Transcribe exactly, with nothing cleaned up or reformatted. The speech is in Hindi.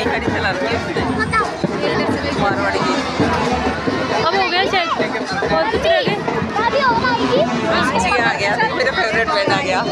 गाड़ी चला रही है मारवाड़ी की। अब हो गया शायद और कुछ रह गए। आ गया मेरा फेवरेट बैंड आ गया।